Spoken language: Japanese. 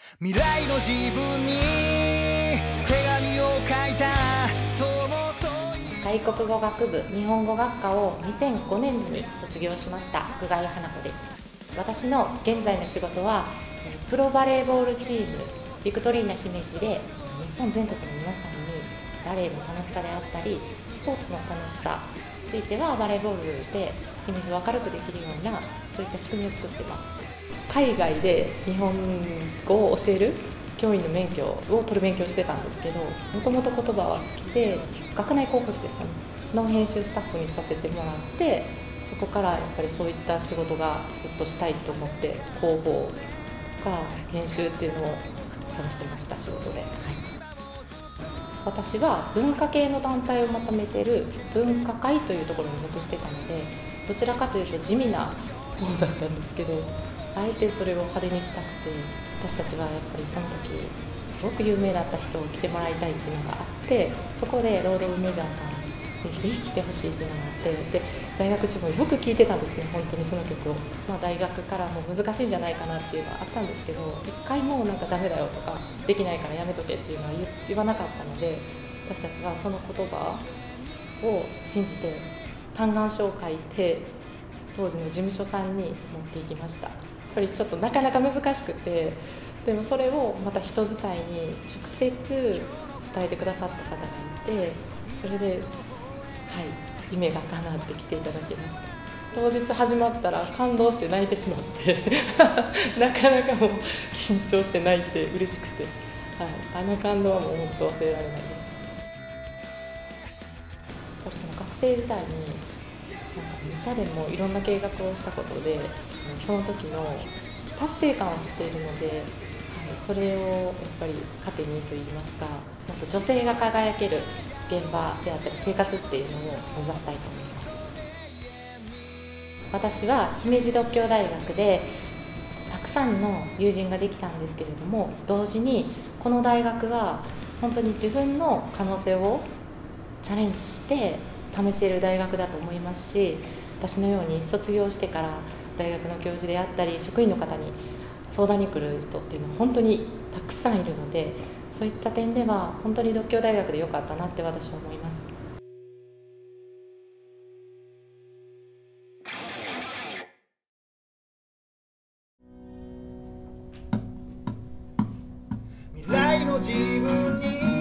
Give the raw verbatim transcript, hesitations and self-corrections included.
未来の自分に手紙を書いた外国語学部日本語学科をにせんごねんどに卒業しました久我井花子です。私の現在の仕事はプロバレーボールチームビクトリーナ姫路で日本全国の皆さんにバレーの楽しさであったりスポーツの楽しさ、強いてはバレーボールで姫路を明るくできるようなそういった仕組みを作っています。海外で日本語を教える教員の免許を取る勉強をしてたんですけど、もともと言葉は好きで学内広報誌ですかねの編集スタッフにさせてもらって、そこからやっぱりそういった仕事がずっとしたいと思って広報か編集っていうのを探してました、仕事で、はい。私は文化系の団体をまとめている文化会というところに属してたので、どちらかというと地味な方だったんですけど、あえてそれを派手にしたくて、私たちはやっぱりその時すごく有名だった人を来てもらいたいっていうのがあって、そこでロード・オブ・メジャーさんにぜひ来てほしいっていうのがあって、で在学中もよく聴いてたんですね、本当にその曲を。まあ、大学からも難しいんじゃないかなっていうのはあったんですけど、一回もなんかダメだよとかできないからやめとけっていうのは言わなかったので、私たちはその言葉を信じて嘆願書を書いて当時の事務所さんに持っていきました。やっぱりちょっとなかなか難しくて、でもそれをまた人伝いに直接伝えてくださった方がいて、それで、はい、夢が叶って来ていただきました。当日始まったら感動して泣いてしまってなかなかもう緊張して泣いて嬉しくて、はい、あの感動はもう本当忘れられないです。やっぱりその学生時代になんか無茶でもいろんな計画をしたことで、その時の達成感を知っているので、はい、それをやっぱり糧にといいますか、もっと女性が輝ける現場であったり生活っていうのを目指したいと思います。私は姫路獨協大学でたくさんの友人ができたんですけれども、同時にこの大学は本当に自分の可能性をチャレンジして試せる大学だと思いますし、私のように卒業してから大学の教授であったり職員の方に相談に来る人っていうのは本当にたくさんいるので、そういった点では本当に独協大学で良かったなって私は思います。 未来の自分に